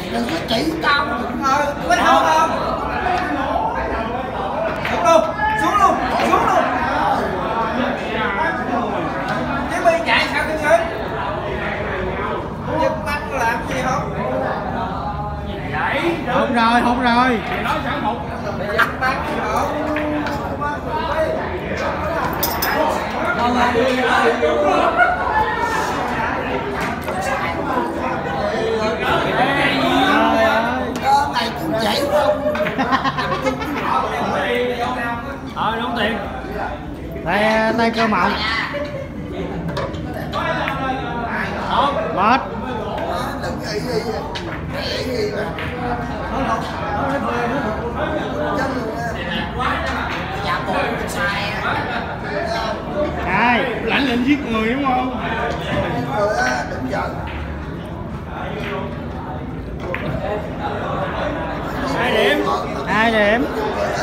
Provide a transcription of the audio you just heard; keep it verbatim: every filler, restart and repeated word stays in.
đừng có chỉ tao thôi, có đâu không? Xuống luôn, xuống luôn, xuống luôn. Chứ bây chạy sao cái ngớn? Giật bắn làm gì không? Không rồi, không rồi. Giật bắn không? Đó này cũng chảy không? Ờ đóng tiền. Tay tay cơ mộng. Mệt. Đừng nghĩ gì vậy? Nghĩ gì mà? Chân luôn á. Dạ bộ sai á. Ai? Lãnh lệnh giết người đúng không? Người á, đừng giận. Hai điểm. Hai điểm.